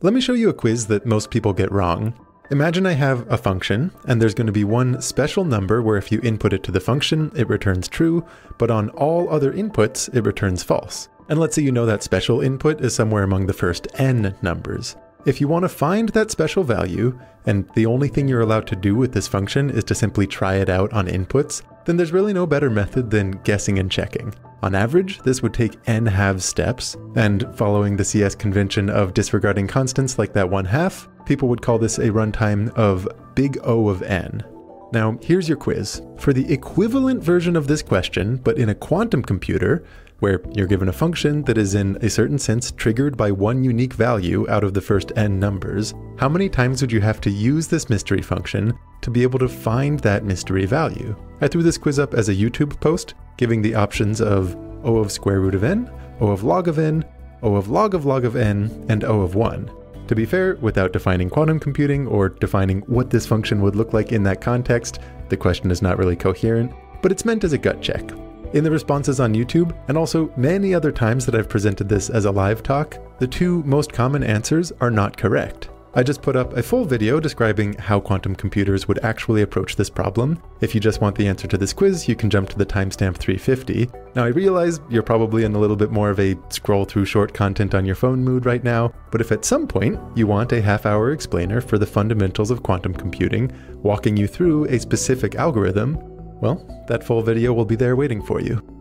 Let me show you a quiz that most people get wrong. Imagine I have a function, and there's going to be one special number where if you input it to the function, it returns true, but on all other inputs, it returns false. And let's say you know that special input is somewhere among the first n numbers. If you want to find that special value, and the only thing you're allowed to do with this function is to simply try it out on inputs, then there's really no better method than guessing and checking. On average, this would take n-halves steps, and following the CS convention of disregarding constants like that 1/2, people would call this a runtime of big O of n. Now, here's your quiz. For the equivalent version of this question, but in a quantum computer, where you're given a function that is in a certain sense triggered by one unique value out of the first n numbers, how many times would you have to use this mystery function to be able to find that mystery value? I threw this quiz up as a YouTube post, giving the options of O of square root of n, O of log of n, O of log of n, and O of 1. To be fair, without defining quantum computing or defining what this function would look like in that context, the question is not really coherent, but it's meant as a gut check. In the responses on YouTube, and also many other times that I've presented this as a live talk, the two most common answers are not correct. I just put up a full video describing how quantum computers would actually approach this problem. If you just want the answer to this quiz, you can jump to the timestamp 350. Now I realize you're probably in a little bit more of a scroll through short content on your phone mood right now, but if at some point you want a half-hour explainer for the fundamentals of quantum computing, walking you through a specific algorithm, well, that full video will be there waiting for you.